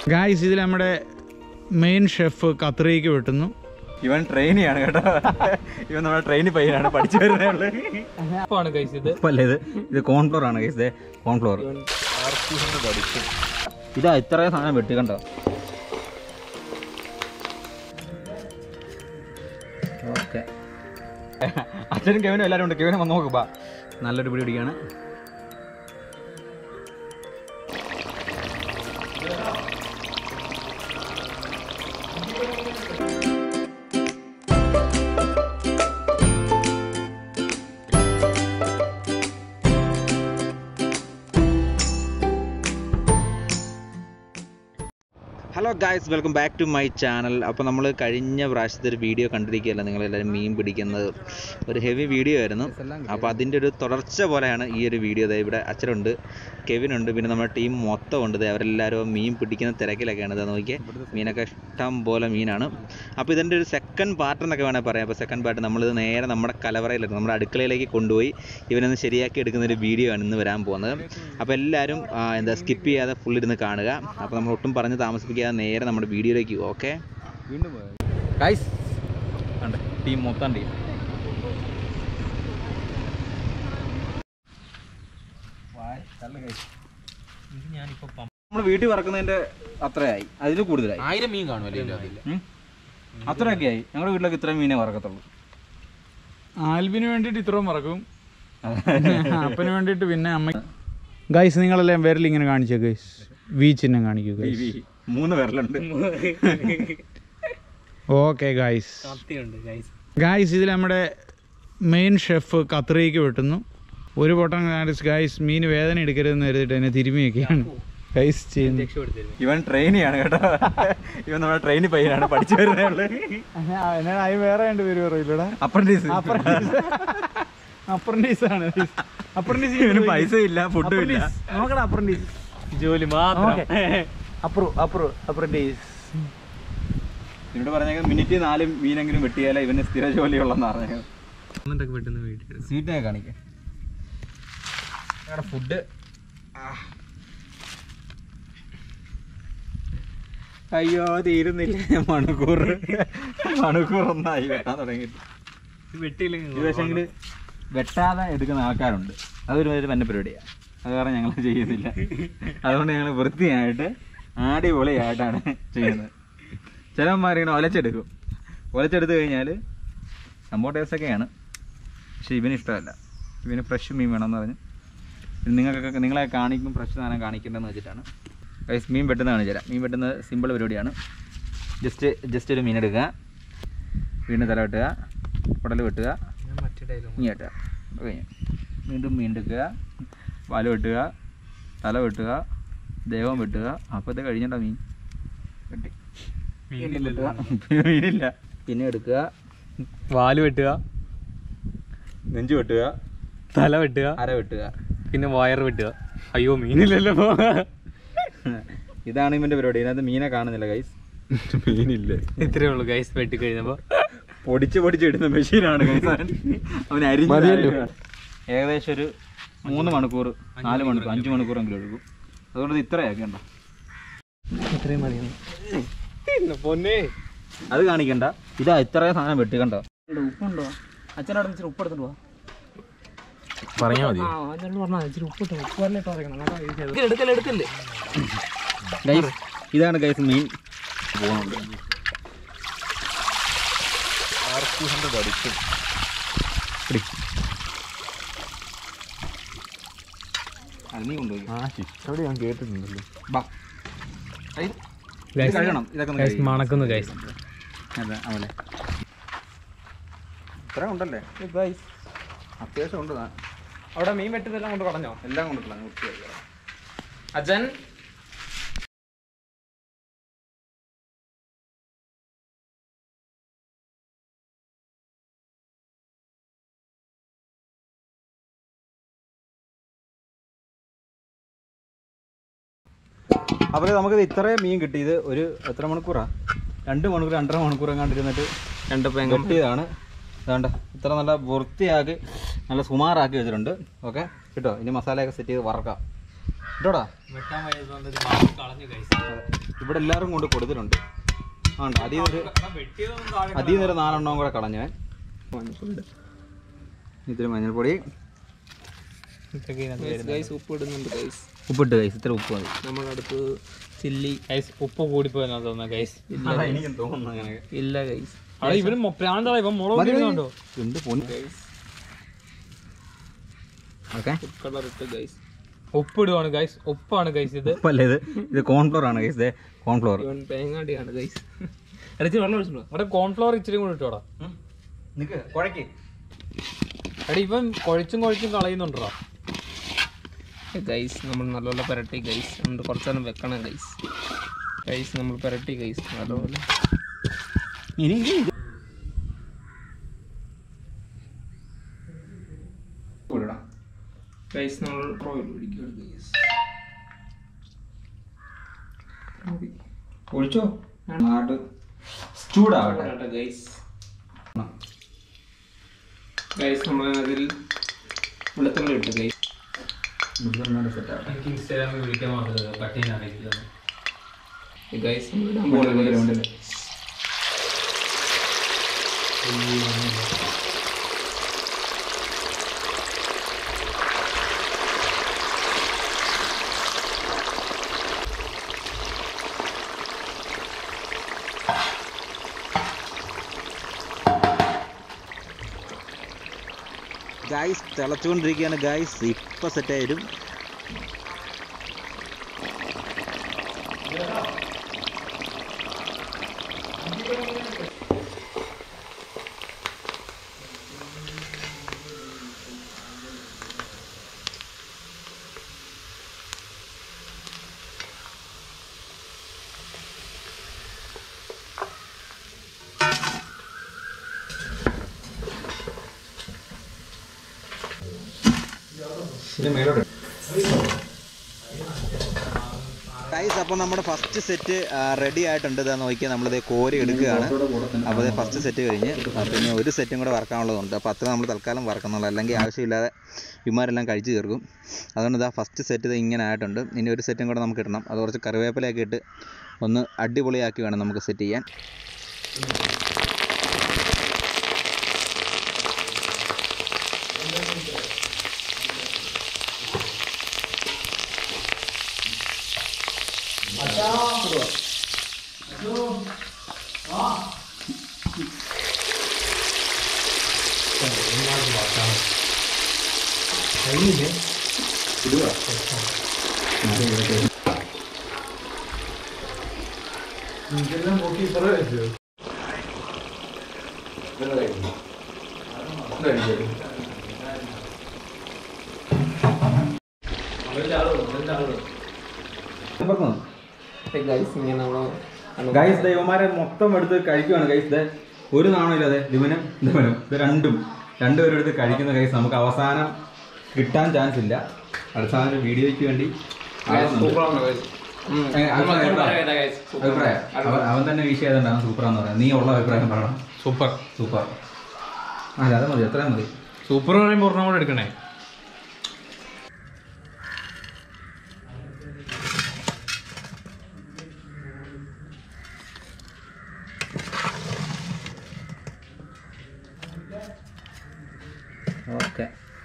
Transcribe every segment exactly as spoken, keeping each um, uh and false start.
Guys ഇതിൽ നമ്മുടെ main chef ഖത്തറിലേക്ക് വെട്ടുന്നു. ഇവൻ ട്രെയിനിയാണ് കേട്ടോ. ഇവൻ നമ്മുടെ ട്രെയിനിൽ പയ്യനാണ്, പഠിച്ചു വരുന്നത്. ഇത് കോൺഫ്ലോർ ആണ് ഗൈസ്, കോൺഫ്ലോർ. ഇതാ ഇത്രയും സാധനം വെട്ടി കണ്ടോ. ഓക്കെ, അച്ഛനും കെവിനും എല്ലാവരും ഉണ്ട്. കെവിനെ വന്ന് നോക്കുമ്പോ നല്ലൊരു പിടി പിടിക്കാണ്. Hello guys, welcome back to my channel. അപ്പോൾ നമ്മൾ കഴിഞ്ഞ പ്രാവശ്യത്തെ ഒരു വീഡിയോ കണ്ടിരിക്കുകയല്ല, നിങ്ങളെല്ലാവരും മീൻ പിടിക്കുന്നത്. ഒരു ഹെവി വീഡിയോ ആയിരുന്നു. അപ്പോൾ അതിൻ്റെ ഒരു തുടർച്ച പോലെയാണ് ഈ ഒരു വീഡിയോ. ദേ ഇവിടെ അച്ഛനുണ്ട്, കെവിനുണ്ട്, പിന്നെ നമ്മുടെ ടീം മൊത്തം ഉണ്ട്. അവരെല്ലാവരും മീൻ പിടിക്കുന്ന തിരക്കിലൊക്കെയാണ്. ഇതാ നോക്കിയേ, മീനൊക്കെ ഇഷ്ടം പോലെ മീനാണ്. അപ്പോൾ ഇതിൻ്റെ ഒരു സെക്കൻഡ് പാർട്ട് എന്നൊക്കെ വേണമെങ്കിൽ പറയാം. അപ്പോൾ സെക്കൻഡ് പാർട്ട് നമ്മളിത് നേരെ നമ്മുടെ കലവറയിലേക്ക്, നമ്മുടെ അടുക്കളയിലേക്ക് കൊണ്ടുപോയി ഇവനൊന്ന് ശരിയാക്കി എടുക്കുന്ന ഒരു വീഡിയോ ആണ് ഇന്ന് വരാൻ പോകുന്നത്. അപ്പോൾ എല്ലാവരും എന്താ സ്കിപ്പ് ചെയ്യാതെ ഫുൾ ഇരുന്ന് കാണുക. അപ്പോൾ നമ്മൾ ഒട്ടും പറഞ്ഞ് താമസിപ്പിക്കാതെ നേരെ നമ്മുടെ വീഡിയോയിലേക്ക്. ഓക്കെ, വീണ്ടും ഗൈസ് ഉണ്ട് ടീം മൊത്തം ടീം. നമ്മൾ വീട്ടിൽ വറക്കുന്നതിന്റെ അത്രയായി, അതിൽ കൂടുതലായി. ആയിരം മീൻ കാണുമല്ലോ, അത്രയൊക്കെ ആയി. ഞങ്ങളുടെ വീട്ടിലൊക്കെ ഇത്രയും മീനെ വറക്കത്തുള്ളൂ. ആൽബിന് വേണ്ടിയിട്ട് ഇത്രയും വറക്കും, അപ്പന് വേണ്ടിയിട്ട് പിന്നെ അമ്മ. ഗൈസ് നിങ്ങളെല്ലാം വിരൽ ഇങ്ങനെ കാണിച്ചോ ഗൈസ്, വി ചിഹ്നം കാണിക്കൂ ഗൈസ്. മൂന്ന് വിരലുണ്ട്. ഓക്കെ ഗൈസ്, ഗൈസ് ഇതിൽ നമ്മുടെ മെയിൻ ഷെഫ് ഖത്തറിലേക്ക് വെട്ടുന്നു. ഒരു പൊട്ടൻ ഗൈസ് മീൻ വേദന എടുക്കരുതെന്ന് കരുതിയിട്ട് എന്നെ തിരുമിയൊക്കെയാണ് ഗൈസ് ചെയ്യുന്നത്. ഇവൻ ട്രെയിനിയാണ് കേട്ടോ. ഇവൻ നമ്മുടെ ട്രെയിനിൽ പയ്യനാണ്, പഠിച്ചു വരുന്നത്. വേറെ രണ്ട് പേര് പറയില്ലടാ, അപ്രന്റീസ്. അപ്രന്റീസ് ആണ്. അപ്രന്റീസ് ഇവന് പൈസ ഇല്ല, ഫുഡും ഇല്ല. നോക്കടാ, അപ്രന്റീസ് ജോലി മാത്രം. ഇവിടെ പറഞ്ഞ മിനിറ്റ് നാല് മീനെങ്കിലും വെട്ടിയാലേ ഇവന് സ്ഥിര ജോലിയുള്ളെന്ന് പറഞ്ഞത്. സ്വീറ്റിനെ കാണിക്കാം ഫുഡ്. അയ്യോ തീരുന്നില്ല, മണിക്കൂർ മണിക്കൂർ ഒന്നായി വെട്ടാൻ തുടങ്ങിയിട്ട്. വെട്ടിയില്ലെങ്കിൽ പക്ഷേങ്കിൽ വെട്ടാതെ എടുക്കുന്ന ആൾക്കാരുണ്ട്, അതൊരു ഒരു പന്ന പരിപാടിയാണ്. അത് കാരണം ഞങ്ങൾ ചെയ്യുന്നില്ല. അതുകൊണ്ട് ഞങ്ങൾ വൃത്തിയായിട്ട് അടിപൊളിയായിട്ടാണ് ചെയ്യുന്നത്. ചിലന്മാരിങ്ങനെ ഒലച്ചെടുക്കും. ഒലച്ചെടുത്ത് കഴിഞ്ഞാൽ സംഭവം ടേസ്റ്റൊക്കെയാണ്, പക്ഷേ ഇവന് ഇഷ്ടമല്ല. ഇവന് ഫ്രഷ് മീൻ വേണമെന്ന് പറഞ്ഞ് നിങ്ങൾക്കൊക്കെ നിങ്ങളെ കാണിക്കും, ഫ്രഷ് സാധനം കാണിക്കേണ്ടതെന്ന് വെച്ചിട്ടാണ് ഗൈസ് മീൻ വെട്ടുന്നത് കാണിച്ചു തരാം. മീൻ വെട്ടുന്നത് സിമ്പിൾ പരിപാടിയാണ്. ജസ്റ്റ് ജസ്റ്റ് ഒരു മീൻ എടുക്കുക, വീണ്ടും തല വെട്ടുക, കുടൽ വെട്ടുക, മീൻ വെട്ടുക, കഴിഞ്ഞു. വീണ്ടും മീൻ എടുക്കുക, വാല് വെട്ടുക, തല വെട്ടുക, ദേഹം വെട്ടുക. അപ്പോഴത്തെ കഴിഞ്ഞിട്ടാ മീൻ വെട്ടി. മീനില്ല. പിന്നെ എടുക്കുക, വാല് വെട്ടുക, നെഞ്ച് വെട്ടുക, തല വെട്ടുക, അര വെട്ടുക, പിന്നെ വയർ വെട്ടുക. അയ്യോ മീനില്ലല്ലോ. ഇതാണ് ഇവന്റെ പരിപാടി. ഇതിനകത്ത് മീനെ കാണുന്നില്ല ഗൈസ്, മീനില്ല. ഇത്രയേ ഉള്ളൂ ഗൈസ്. വെട്ടി കഴിഞ്ഞപ്പോ പൊടിച്ച് പൊടിച്ചിടുന്ന മെഷീനാണ് ഗൈസ്. അവൻ അരിഞ്ഞു. ഏകദേശം ഒരു മൂന്ന് മണിക്കൂർ നാല് മണിക്കൂർ അഞ്ച് മണിക്കൂറെങ്കിലും എടുക്കും. അതുകൊണ്ട് ഇത്രയാക്കി ഉണ്ടോ, ഇത്രയും മതി പൊന്നെ. അത് കാണിക്കണ്ട. ഇതാ ഇത്രയും സാധനം വെട്ടി കണ്ടോ. ഉപ്പുണ്ടോ? അച്ഛനോട് ഇച്ചിരി ഉപ്പ് എടുത്തിട്ട് പോവാ പറഞ്ഞാൽ മതി. ഇതാണ് ഗൈസ് മീൻ പോകുന്നുണ്ട്. അത് നീ കൊണ്ടുപോയി. ഞാൻ കേട്ടിട്ടുണ്ടല്ലോ. കഴിയണം. ഇതൊക്കെ മണക്കുന്നു ഗൈസ്. അതെ അവലെ ഇത്ര ഉണ്ടല്ലേ ഗൈസ്, അത്യാവശ്യം ഉണ്ട്. അവിടെ മീൻ വെട്ടുന്നതെല്ലാം കൊണ്ട് കളഞ്ഞോ? എല്ലാം കൊണ്ടിട്ടില്ല വൃത്തിയായി. അച്ഛൻ അപ്പോൾ നമുക്കിത് ഇത്രയും മീൻ കിട്ടിയത് ഒരു എത്ര മണിക്കൂറാണ്? രണ്ട് മണിക്കൂർ രണ്ടര മണിക്കൂർ കണ്ടിരുന്നിട്ട് രണ്ട് പെങ്കിയതാണ്. അതുകൊണ്ട് ഇത്ര നല്ല വൃത്തിയാക്കി നല്ല സുമാറാക്കി വെച്ചിട്ടുണ്ട്. ഓക്കെ കേട്ടോ. ഇനി മസാലയൊക്കെ സെറ്റ് ചെയ്ത് വറക്കാം. ഇട്ടോടാ ഇവിടെ എല്ലാവരും കൊണ്ട് കൊടുത്തിട്ടുണ്ട് ആണ്ട് അതിൽ നിന്നൊരു അതിൽ നിന്നൊരു നാലെണ്ണവും കൂടെ കളഞ്ഞു. ഇത്തിരി മഞ്ഞൾപ്പൊടി, ഉപ്പിട്ട് കൈസ്, ഇത്ര ഉപ്പ് മതി. നമ്മളടുത്ത് ചില്ലി ഗൈസ്. ഉപ്പ് കൂടിപ്പോയെന്നാ തോന്നുന്നത് ഗൈസ്. എനിക്കും തോന്നുന്നു അങ്ങനെ. ഇല്ല ഗൈസ്, ഇവന് പ്രാന്താ. ഇവൻ മുളക് എന്ത് പൊന്നു. ഓക്കെ, കളർ ഇട്ട് ഗൈസ്. ഉപ്പിടുവാണ് ഗൈസ്. ഉപ്പാണ് ഗൈസ്. ഇത് ഉപ്പല്ല, ഇത് ഇത് കോൺഫ്ലോർ ആണ് ഗൈസ്. ഇത് കോൺഫ്ലോർ തേങ്ങാടിയാണ് ഗൈസ്. ഇറച്ചി വെള്ളം ഒഴിച്ചിട്ടുണ്ടോ? അവിടെ കോൺഫ്ലോർ ഇച്ചിരി കൂടി ഇട്ടോടാ. കുഴക്കി എടാ ഇവൻ കുഴച്ചും കുഴച്ചും കളയുന്നുണ്ടോ ഗൈസ്. നമ്മൾ നല്ലപോലെ പുരട്ടി ഗൈസ്. നമ്മൾ കുറച്ച് നേരം വെക്കണം ഗൈസ്. ഗൈസ് നമ്മൾ പുരട്ടി ഗൈസ് നല്ലപോലെ. ഇനി ഗൈസ് നമ്മൾ ഓയിൽ ഒഴിക്കുകയാണ് ഗൈസ്. ഒഴിച്ചോ, ചൂടാവട്ടെ ഗൈസ്. ഗൈസ് നമ്മൾ അതിൽ വെളുത്തുള്ളി ഇട്ട് ഗൈസ്. എനിക്ക് ഇൻസ്റ്റാഗ്രാമിൽ വിളിക്കാൻ മാത്രമേ പട്ടീനാണെങ്കിൽ ഗൈസ് ഗൈസ് തിളച്ചുകൊണ്ടിരിക്കുകയാണ് ഗൈസ്. ഇപ്പം സെറ്റായിരും. ഗൈസ് അപ്പോൾ നമ്മുടെ ഫസ്റ്റ് സെറ്റ് റെഡി ആയിട്ടുണ്ട്. ഇതാ നോക്കിയാൽ നമ്മളിത് കോരി എടുക്കുകയാണ്. അപ്പോൾ ഇത് ഫസ്റ്റ് സെറ്റ് കഴിഞ്ഞ് പിന്നെ ഒരു സെറ്റും കൂടെ വറക്കാനുള്ളതുണ്ട്. അപ്പോൾ അത്ര നമ്മൾ തൽക്കാലം വറക്കുന്നുള്ളൂ, അല്ലെങ്കിൽ ആവശ്യമില്ലാതെ ഇമാരെല്ലാം കഴിച്ച് തീർക്കും. അതുകൊണ്ട് ഇതാ ഫസ്റ്റ് സെറ്റ് ഇത് ഇങ്ങനെ ആയിട്ടുണ്ട്. ഇനി ഒരു സെറ്റും കൂടെ നമുക്ക് ഇടണം. അത് കുറച്ച് കറിവേപ്പിലയൊക്കെ ഇട്ട് ഒന്ന് അടിപൊളിയാക്കി വേണം നമുക്ക് സെറ്റ് ചെയ്യാൻ. ഗൈസ് ദൈവന്മാരെ മൊത്തം എടുത്ത് കഴിക്കുവാണ് ഗൈസ്. ഒരു നാണമില്ലാതെ ദിവനും ദിവനും ഇത് രണ്ടും രണ്ടുപേരും എടുത്ത് കഴിക്കുന്ന ഗൈസ്. നമുക്ക് അവസാനം കിട്ടാൻ ചാൻസ് ഇല്ല. അവസാനം വീഡിയോയ്ക്ക് വേണ്ടി അഭിപ്രായം അവൻ തന്നെ വീശ് ചെയ്തോണ്ടാണ് സൂപ്പറാന്ന് പറയാം. നീ ഉള്ള അഭിപ്രായം പറയണം. സൂപ്പർ സൂപ്പർ അല്ല അത് മതി, എത്രയും മതി. സൂപ്പർ പറയുമ്പോൾ ഒരെണ്ണം കൂടെ എടുക്കണേ. ഓക്കെ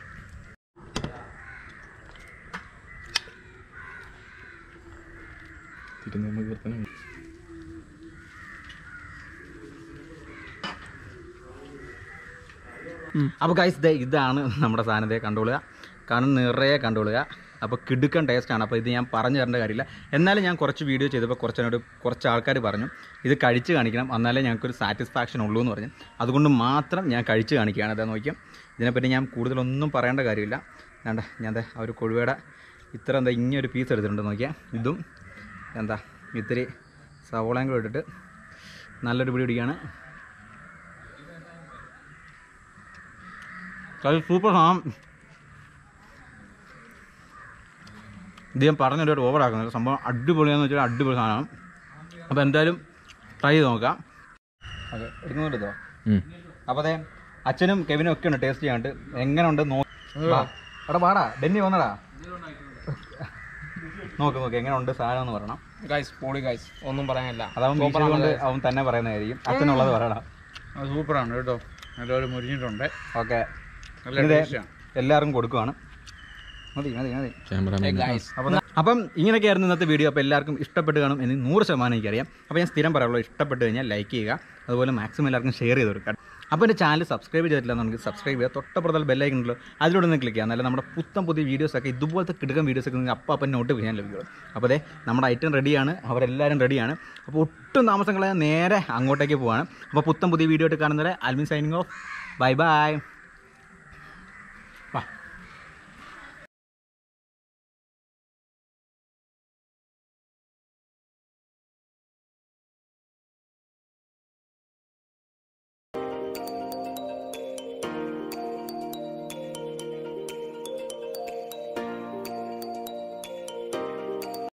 അപ്പോൾ ഗൈസ് ദേ ഇതാണ് നമ്മുടെ സാധനത്തെ കണ്ടുകൊള്ളുക. കണ്ണ് നിറയെ കണ്ടുകൊള്ളുക. അപ്പോൾ കിടുക്കൻ ടേസ്റ്റാണ്. അപ്പോൾ ഇത് ഞാൻ പറഞ്ഞു തരേണ്ട കാര്യമില്ല. എന്നാലും ഞാൻ കുറച്ച് വീഡിയോ ചെയ്തപ്പോൾ കുറച്ചതിനോട് കുറച്ച് ആൾക്കാർ പറഞ്ഞു ഇത് കഴിച്ച് കാണിക്കണം, എന്നാലേ ഞങ്ങൾക്കൊരു സാറ്റിസ്ഫാക്ഷൻ ഉള്ളൂ എന്ന് പറഞ്ഞു. അതുകൊണ്ട് മാത്രം ഞാൻ കഴിച്ച് കാണിക്കുകയാണ്. അതാ നോക്കിയാൽ ഇതിനെപ്പറ്റി ഞാൻ കൂടുതലൊന്നും പറയേണ്ട കാര്യമില്ല. വേണ്ട ഞാൻ എന്താ ആ ഒരു കൊഴുവയുടെ ഇത്ര എന്താ ഇങ്ങനൊരു പീസ് എടുത്തിട്ടുണ്ട് നോക്കിയാൽ. ഇതും എന്താ ഇത്തിരി സവോളയും കൂടെ ഇട്ടിട്ട് നല്ലൊരു പിടി പിടിക്കുകയാണ്. അത് സൂപ്പർ സാധനം. ഇത് ഞാൻ പറഞ്ഞൊരു ഓവറാക്കുന്നത് സംഭവം അടിപൊളിയാന്ന് വെച്ചാൽ അടിപൊളി സാധനമാണ്. അപ്പോൾ എന്തായാലും ട്രൈ ചെയ്ത് നോക്കാം. ഓക്കെ എടുക്കുന്നുണ്ടോ? അപ്പോൾ അതെ അച്ഛനും കെവിനും ഒക്കെ ഉണ്ട് ടേസ്റ്റ് ചെയ്യാണ്ട്. എങ്ങനെ ഉണ്ട് നോ എടാ പാടാ ഡെന്നി വന്നടാ. നോക്ക് നോക്ക് എങ്ങനെ ഉണ്ട് സാധനം എന്ന് പറയണം ഗൈസ് പൊളി ഗൈസ് ഒന്നും പറയാനില്ല അതവൻ കൊണ്ട് അവൻ തന്നെ പറയുന്നതായിരിക്കും അച്ഛനുള്ളത് പറയണം അത് സൂപ്പറാണ് കേട്ടോ നല്ലൊരു മുരിഞ്ഞിട്ടുണ്ട് ഓക്കെ നല്ല ടേസ്റ്റാണ് എല്ലാവർക്കും കൊടുക്കുവാണ് മതി മതി മതി ഗൈസ് അപ്പം അപ്പം ഇങ്ങനെയൊക്കെയായിരുന്നു ഇന്നത്തെ വീഡിയോ അപ്പോൾ എല്ലാവർക്കും ഇഷ്ടപ്പെട്ട് കാണും എന്ന് നൂറ് ശതമാനം എനിക്കറിയാം അപ്പോൾ ഞാൻ സ്ഥിരം പറയുള്ളൂ ഇഷ്ടപ്പെട്ട് കഴിഞ്ഞാൽ ലൈക്ക് ചെയ്യുക അതുപോലെ മാക്സിമം എല്ലാവർക്കും ഷെയർ ചെയ്ത് കൊടുക്കുക അപ്പോൾ എൻ്റെ ചാനൽ സബ്സ്ക്രൈബ് ചെയ്തിട്ടില്ല എന്നുണ്ടെങ്കിൽ സബ്സ്ക്രൈബ് ചെയ്യുക തൊട്ടപ്പുറത്തുള്ള ബെല്ലൈക്കൺ ഉണ്ടല്ലോ അതിലൂടെ ഒന്ന് ക്ലിക്ക് ചെയ്യാം നല്ല നമ്മുടെ പുത്തൻ പുതിയ വീഡിയോസൊക്കെ ഇതുപോലത്തെ കിടക്കുന്ന വീഡിയോസൊക്കെ നിങ്ങൾക്ക് അപ്പം അപ്പം നോട്ടിഫിക്കേഷൻ ലഭിക്കുള്ളൂ അപ്പോൾ അതെ നമ്മുടെ ഐറ്റം റെഡിയാണ് അവരെല്ലാവരും റെഡിയാണ് അപ്പോൾ ഒട്ടും താമസങ്ങളെ നേരെ അങ്ങോട്ടേക്ക് പോവാണ് അപ്പോൾ പുത്തൻ പുതിയ വീഡിയോ ആയിട്ട് കാണുന്നവരെ Alvin signing off bye by